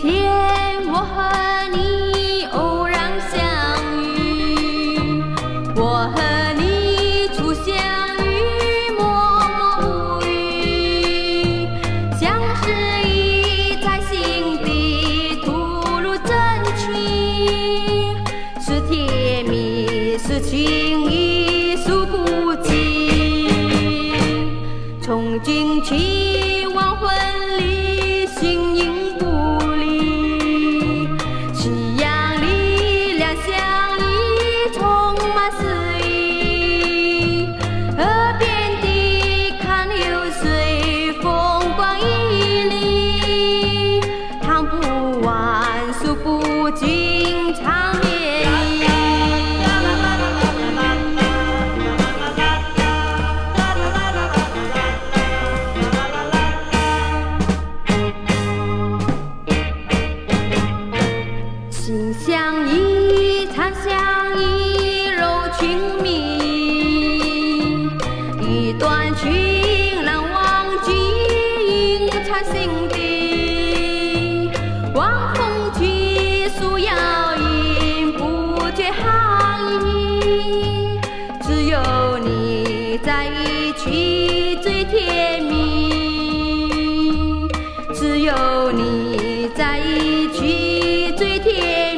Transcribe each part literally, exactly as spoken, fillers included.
天我和你偶然相遇，我和你初相遇，默默无语，相识已在心底吐露真情，是甜蜜是情意诉不尽，从今起往婚礼形影不离，夕阳里两相依充满诗意，河边的看流水风光旖旎，唱不完诉不尽长绵意。心相依，长相依，柔情蜜，一段情难忘记，萦缠心底。晚风起，树摇影，不觉寒意。只有你在一起最甜蜜，只有你在一起最甜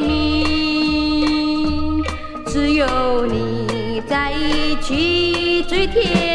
蜜，只有你在一起最甜蜜。